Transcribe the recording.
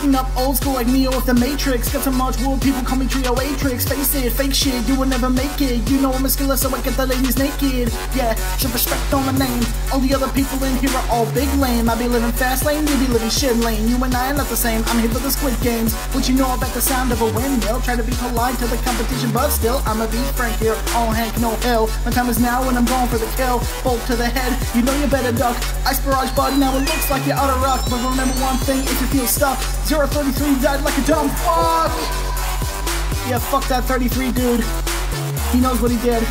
Beating up old school like Neo with the Matrix. Got so much wood, people call me Trio Atrix. Face it, fake shit, you will never make it. You know I'm muscular, so I get the ladies naked. Yeah, should respect on the name. All the other people in here are all big lame. I be living fast lane, you be living shit lane. You and I are not the same, I'm here for the Squid Games. What you know about the sound of a windmill? Try to be polite to the competition, but still, I'ma be frank here. All Hank, no hell. My time is now and I'm going for the kill. Bolt to the head, you know you better duck. Ice barrage bud, now it looks like you're out of rock. But remember one thing, if you feel stuck, 033 died like a dumb fuck. Yeah, fuck that 33 dude. He knows what he did.